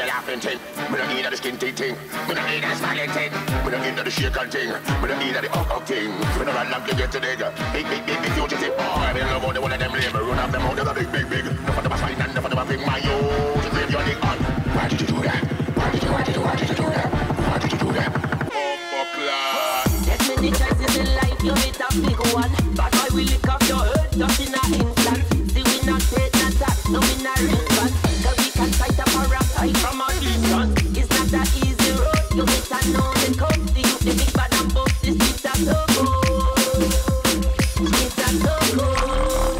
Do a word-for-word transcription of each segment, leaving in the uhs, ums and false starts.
laughing thing. Me don't need the skin thing. Me don't need the smiling thing. Me don't need the shaking thing. Me don't need the up up thing. Me don't run like you get to dig. Big big big big fugitive boy. Me love all the one of them labor. Run off them out. There's a big big big. No for them a fight and no for them a bring my yo. To grave your dick on. Why did you do that? Why did you? Why did you? Why did you do that? Why did you do that? Oh, class. There's many choices in life. You hit a big one, but I will lick off your head just in an instant. See we not take not that. No we not response. Cause we can fight a parasite from a distance. It's not that easy road. You better know the code. The youth, the big bad and both. This is a so cold. It's a so cold.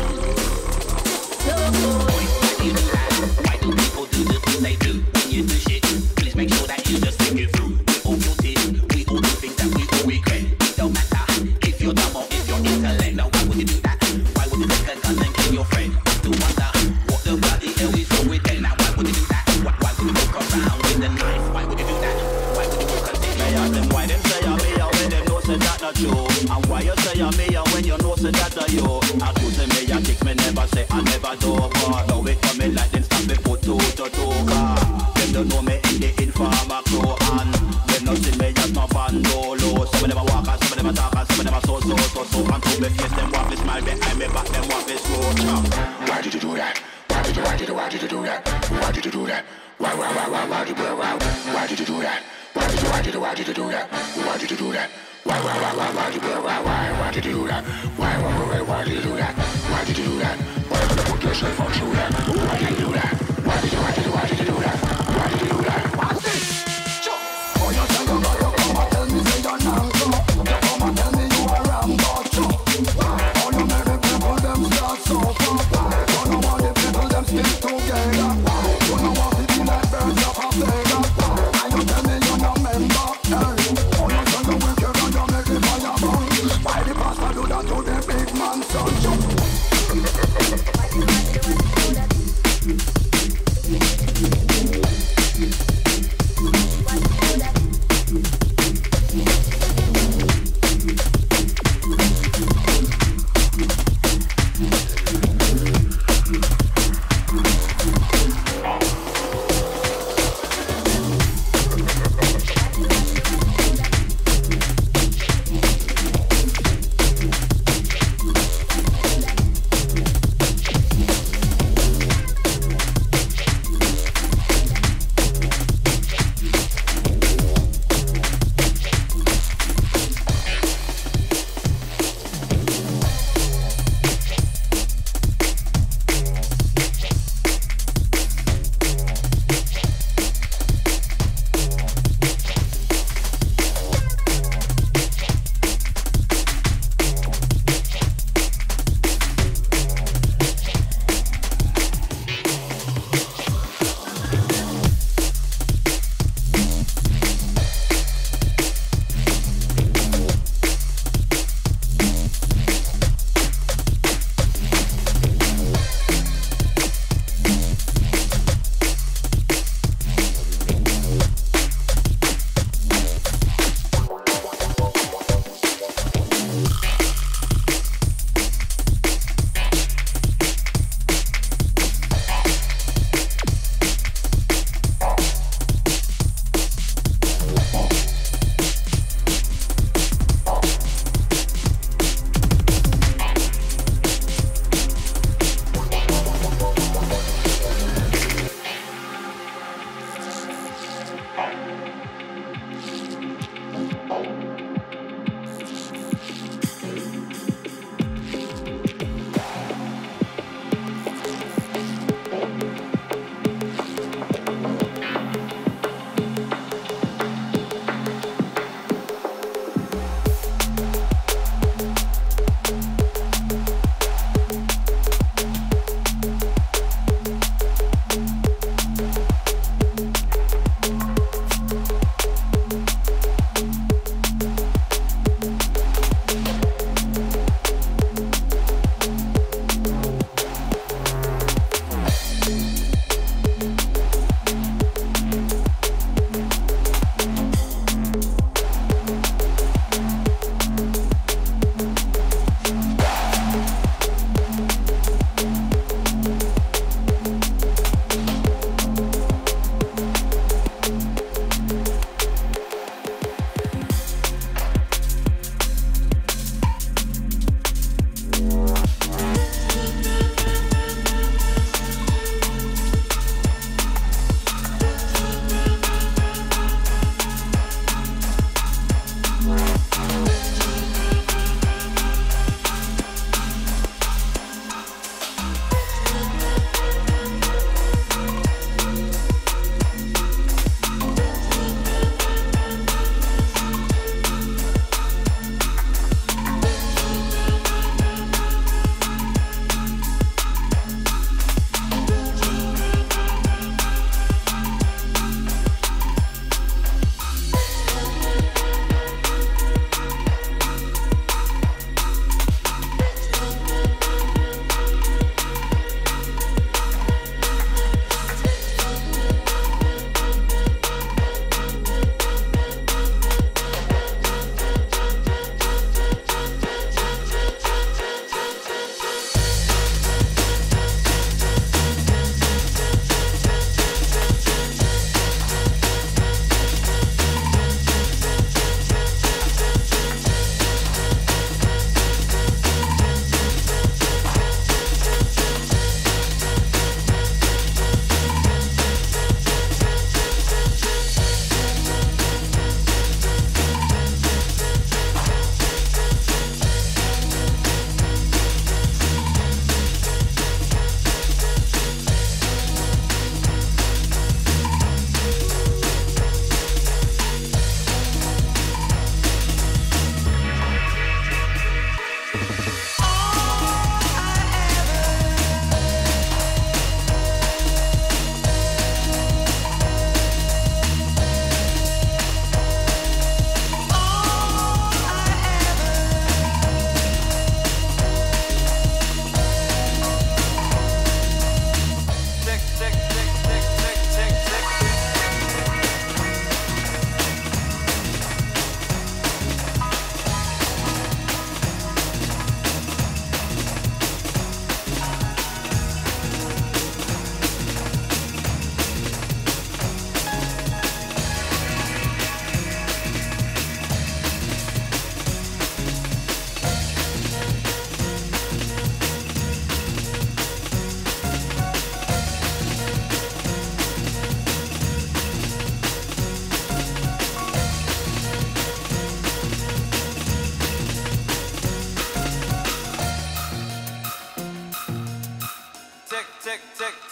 So cold. Why do people do the things they do? When you do shit, please make sure that you just think it through. We're all guilty. We all do things that we all regret. It don't matter if you're dumb or if you're intellect. Now why would you do that? Why would you take a gun and kill your friend? I still wonder what the bloody hell is wrong with them. Now why would you do that? Why, why would you walk around with a knife? Why would you do that? Why would you walk a dick? Me ask them why them say I'm me and when them know say that not true. And why you say I'm me and when you know say that are you. I could say me and kick me never say I never do. But now it coming like them stop me put two to two car. Them don't know me in the informer crew. And them not see me as no bandolo. Some of them a walk and some of them a talk and some of them a so so so so. And to me face them want to smile behind me back them want to slow chop. Why did you do that? Why did you? Why did you? Why did you do that? Why did you do that? Why why why why why did you why why did you do that? Why did you? Why did you? Why did you do that? Why did you do that? Why why why why why did you why why why did you do that? Why why why why did you do that? Why did you do that? Why did you put yourself on through that? Why did you do that? Why did you? Why did you? Why did you do that? Why did you do that? What's this? Sure. Oh, you say you got your come and tell me say you're not so. You come and tell me you are wrong, but true. All you many people them start so far. You know what the people them stick together. You know what the be like birds of a feather. And you tell me you're not member. Oh, you say you wicked and you make the fire burn. Why the pastor do that to the big man son?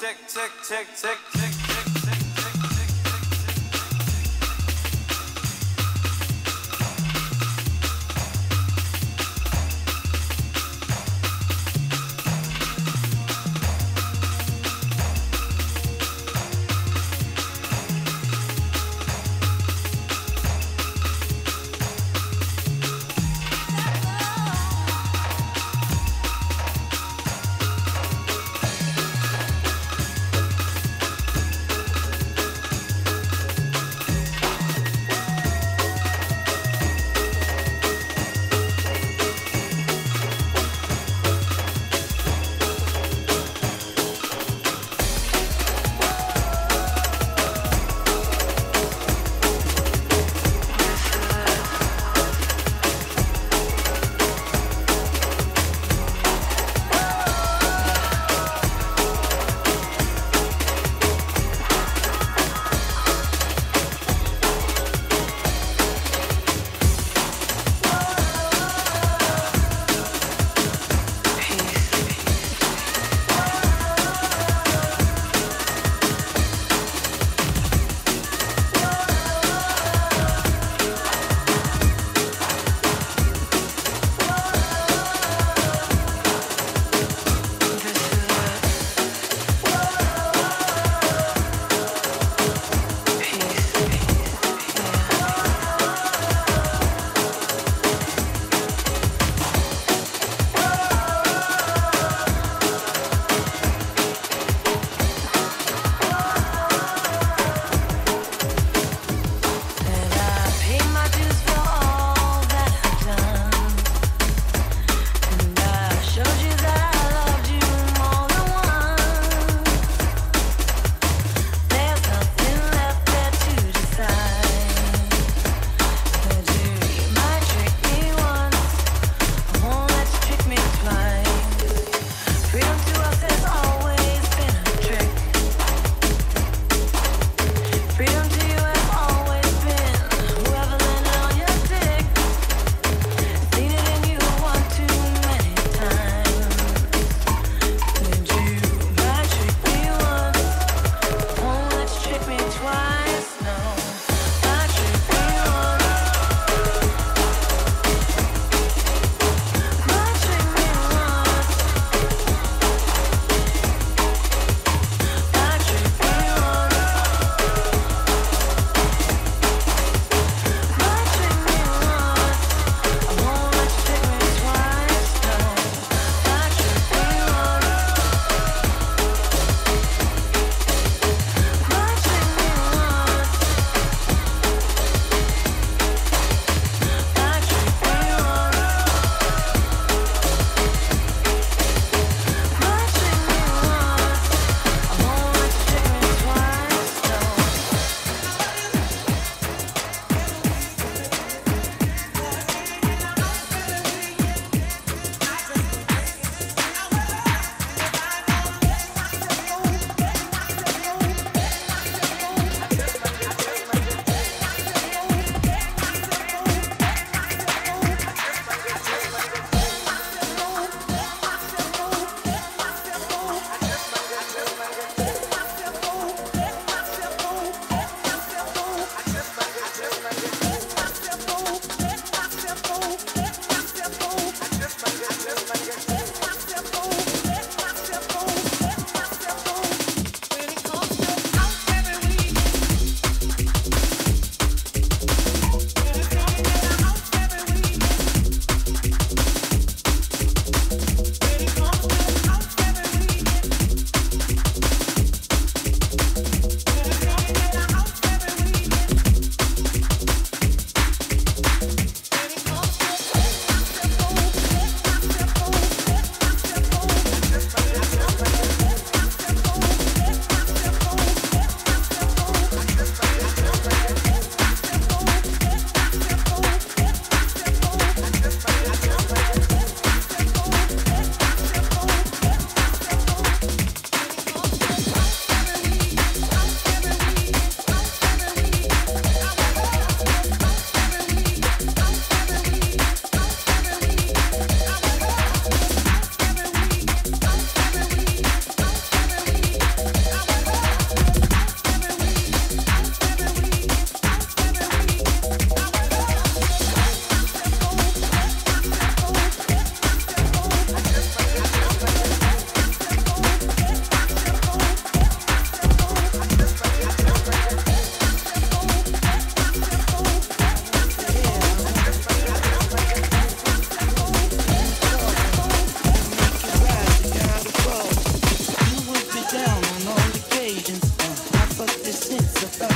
tick, tick, tick, tick, tick, tick, tick, tick, tick.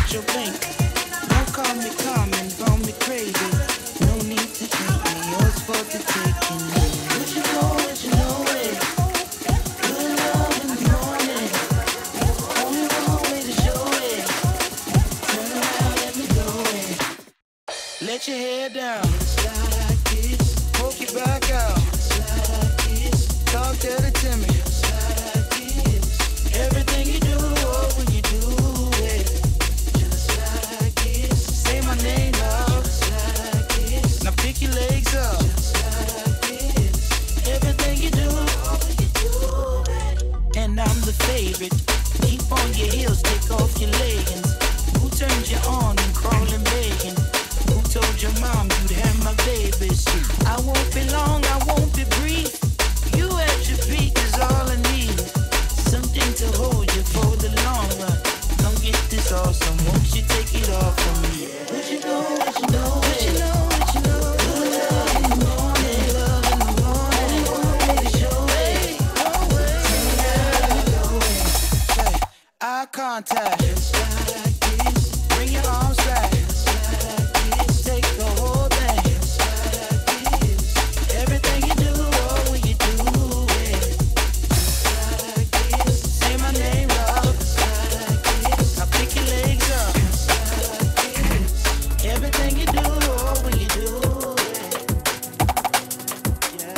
with your blink. Don't call me common, call me crazy. No need to take me, yours for the taking. What you know, what you know it. Good love in the morning. Only one way to show it. Turn around, let me go in. Let your hair down. Poke your back out. Talk dirty to me. Everything you do, oh, when you do it. Just like it. Say my name, love. Just like it. Now pick your legs up. Just like it. Everything you do, oh, when you do it. And I'm the favorite. Keep on your heels, take off your leggings. Who turned you on and crawling begging? Who told your mom you'd have my babies? I won't be long, I won't be brief. You at your peak is all I need. Something to hold you for the long run. Come get this awesome, won't you take it off from me? What you know, what you know, what you know, what you know. Good love in the morning, love in the morning. One way to show it, one way. Go in, say, eye contact. Just like this. Bring your arms back. Just like this. Take the whole thing. Just like this. Everything you do, oh, when you do it. Just like this. Say my name, love. Just like this. Now pick your legs up. Just like this. Everything you do, oh, when you do it. Yeah.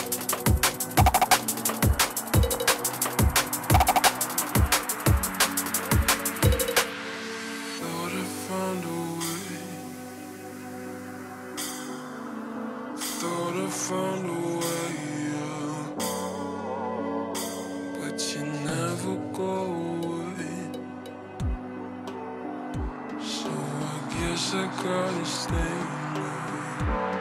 Thought I found a way. Thought I found a way, yeah. But you never go away. So I guess I gotta stay away.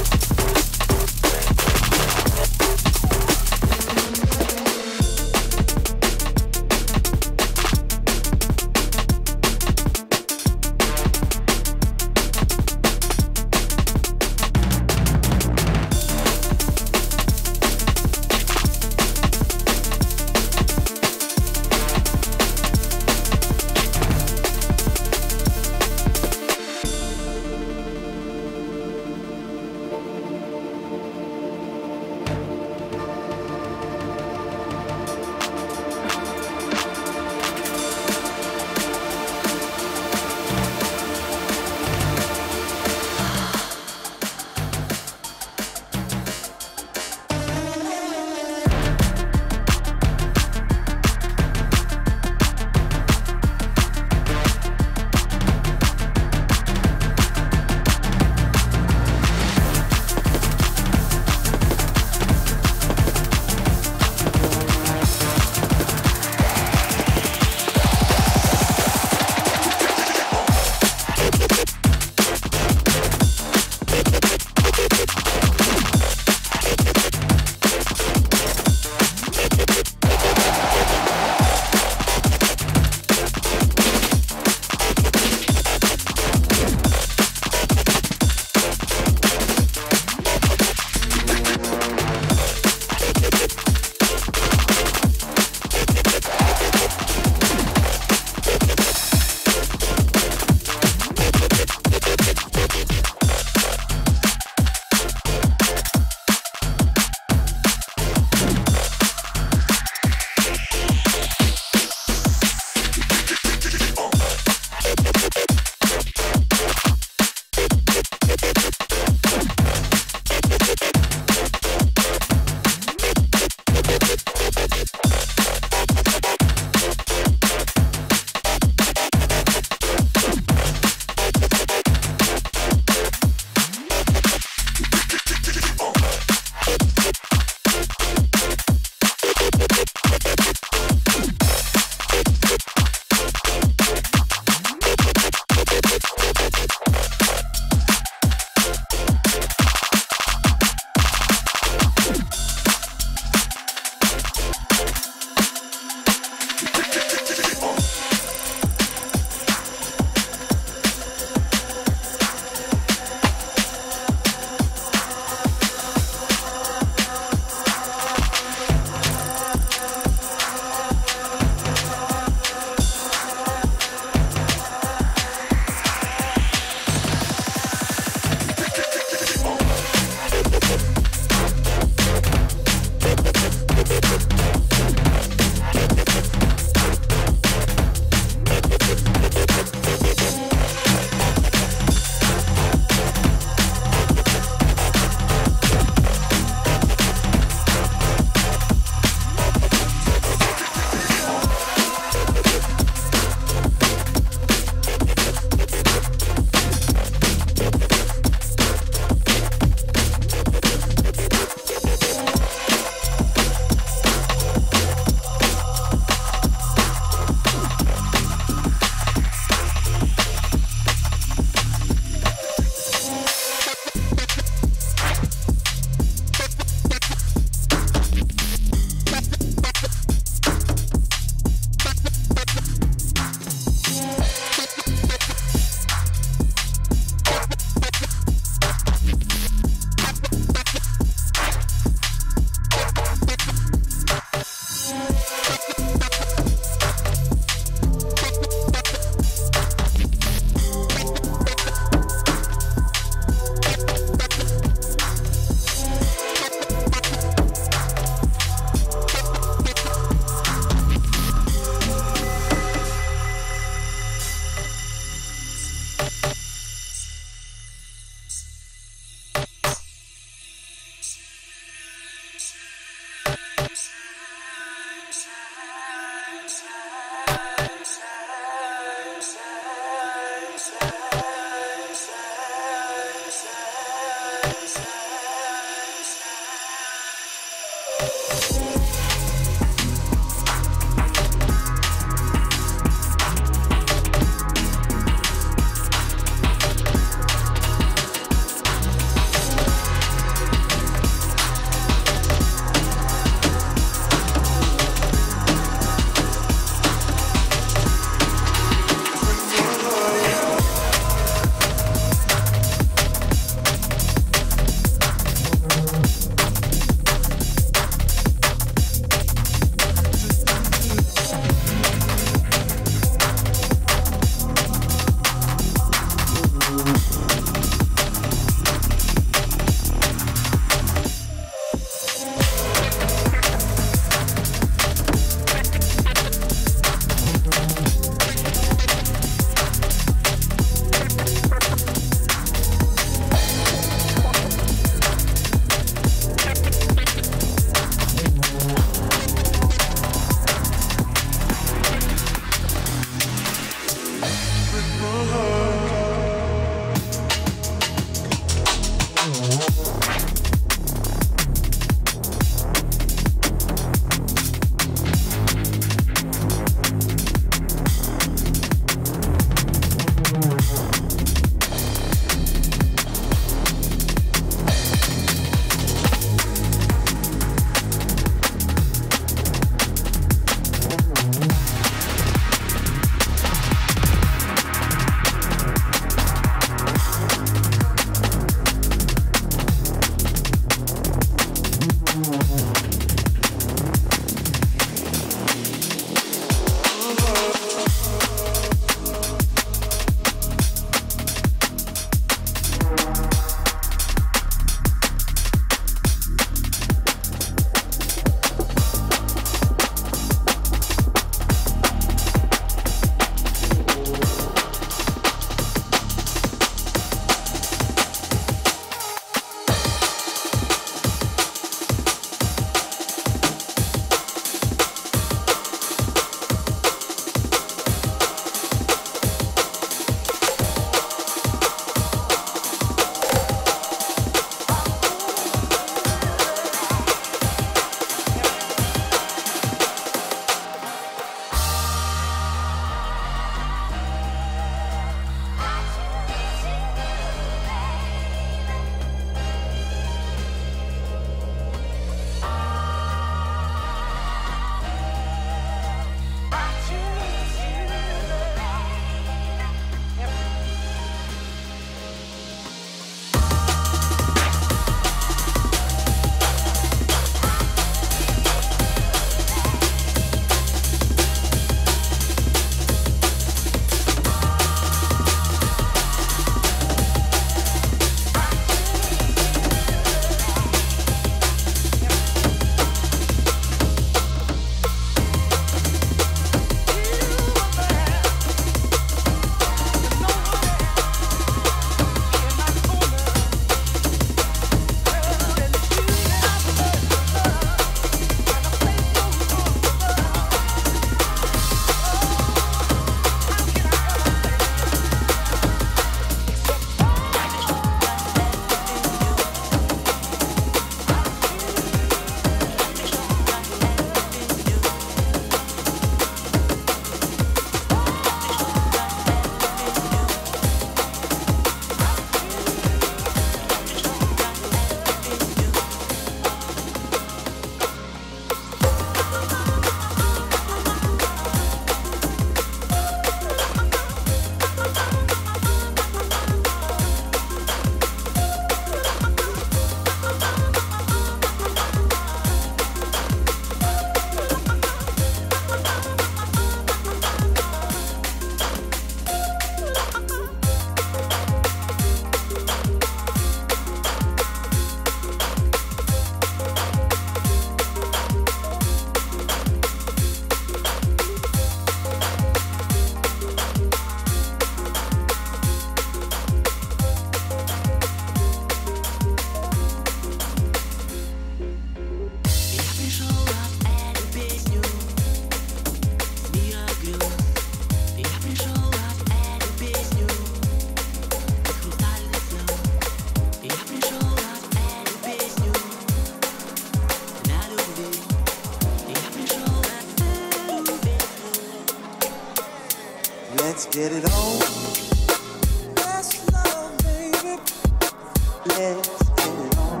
get it on. Let's love, baby. Let's get it on.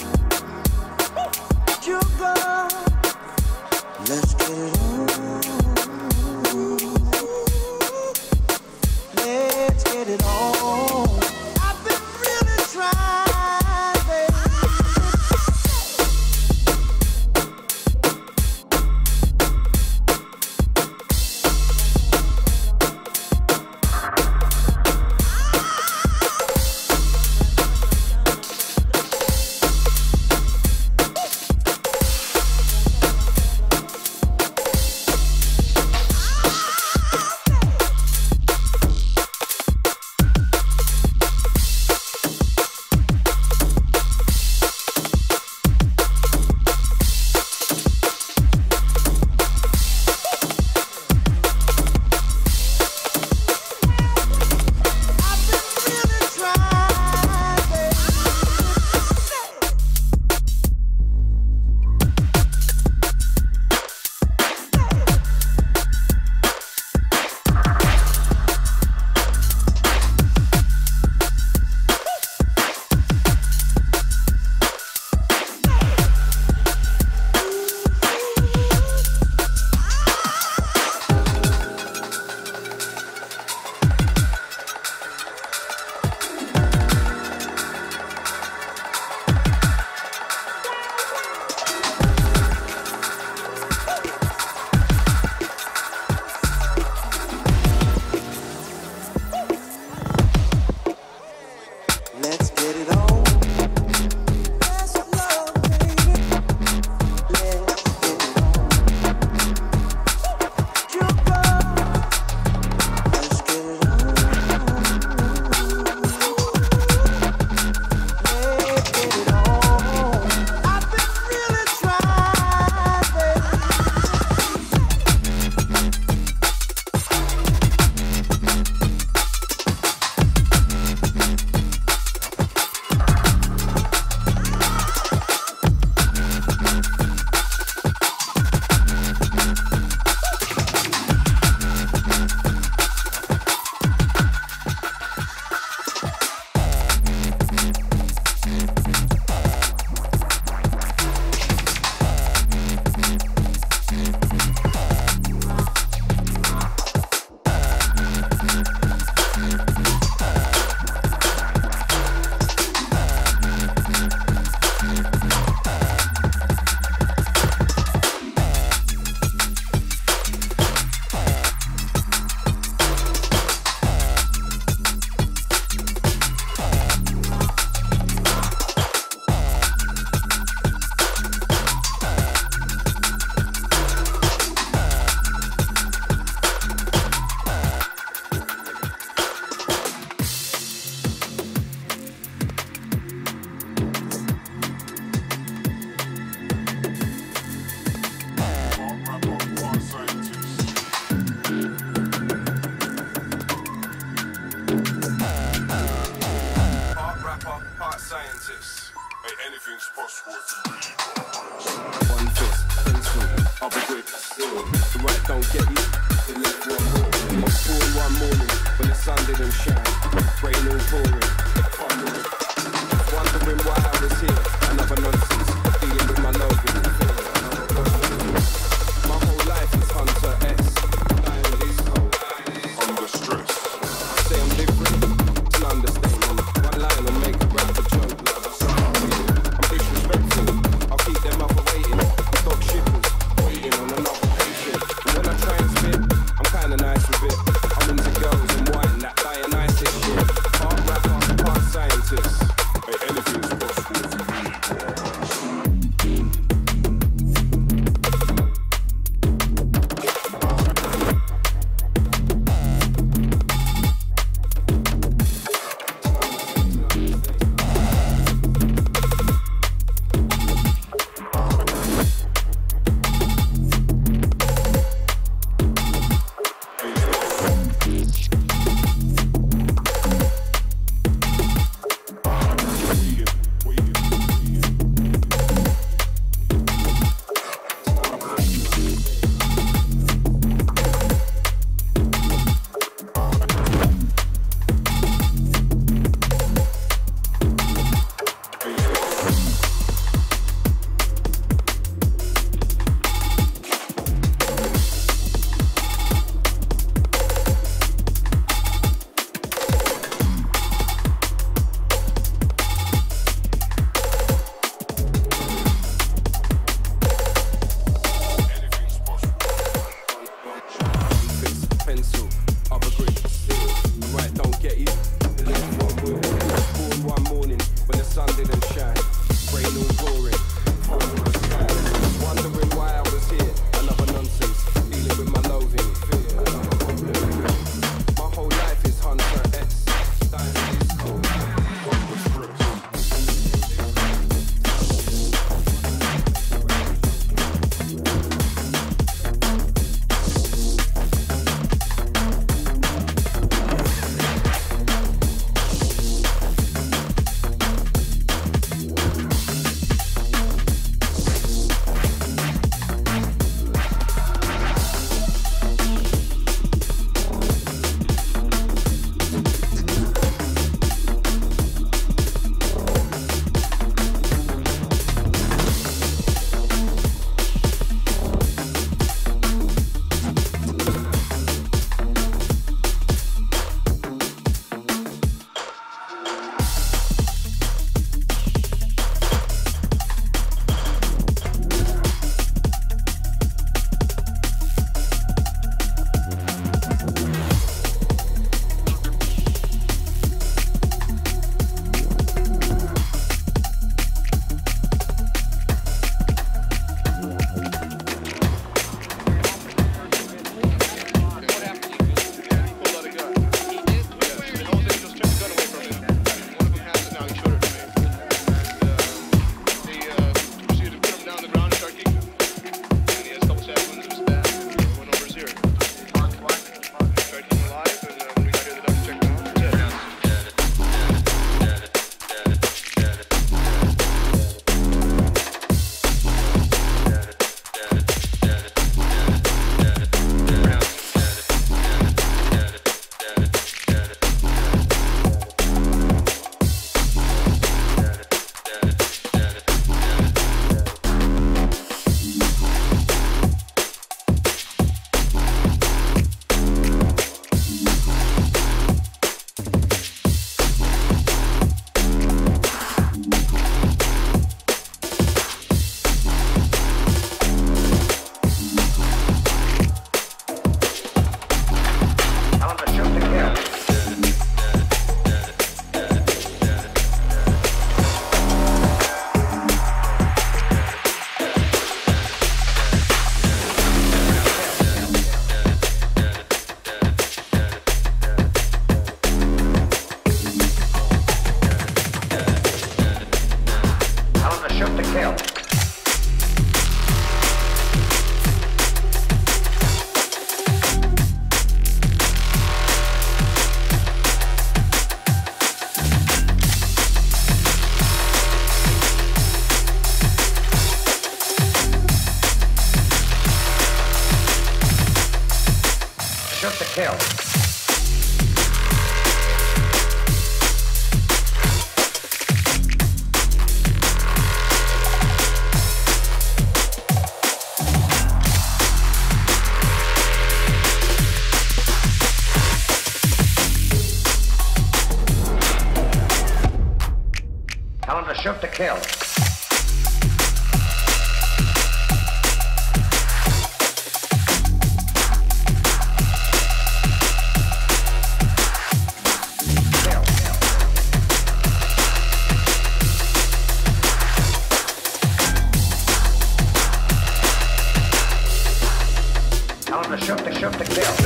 Sugar, let's get it on. Let's get it on. I've been really trying, baby. Anything's possible. kill. Shoot to kill. Tell him to shoot to kill. Tell him to shoot to shoot to kill.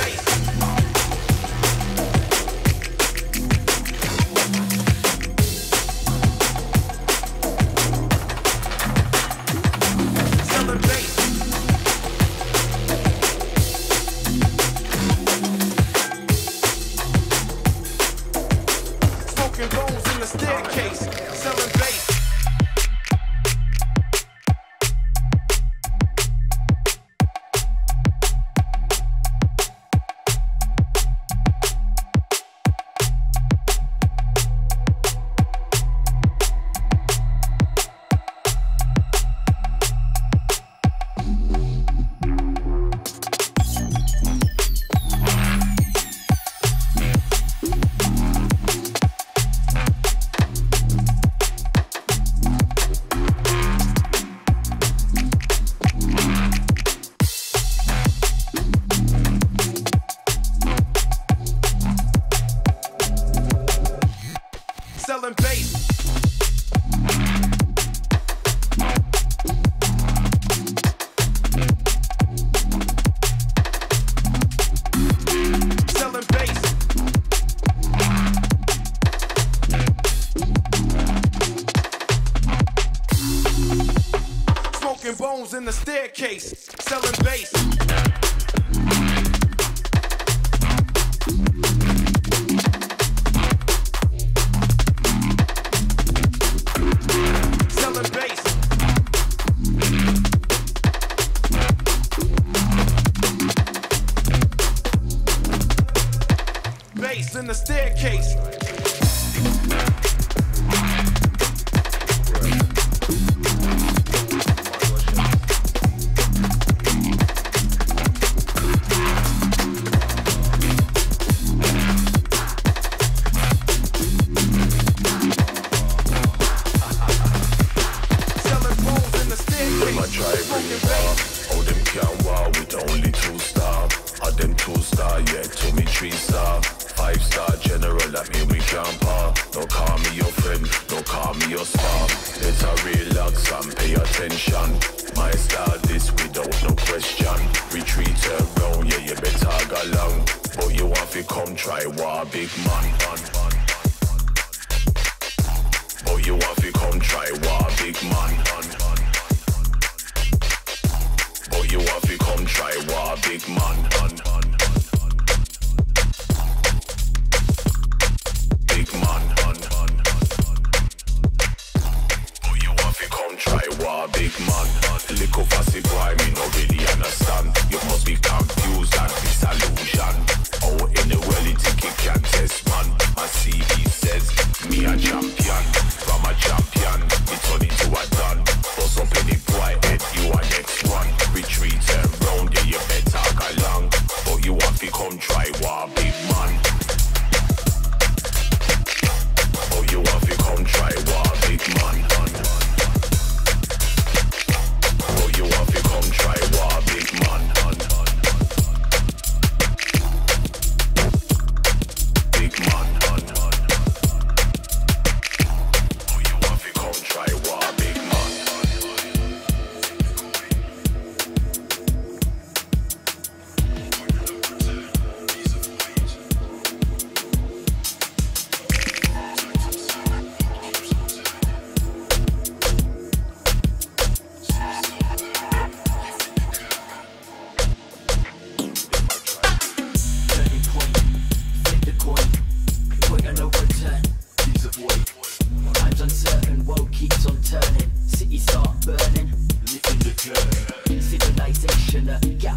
Selling bass. Selling bass. Smoking bones in the staircase. Selling bass. In the staircase. the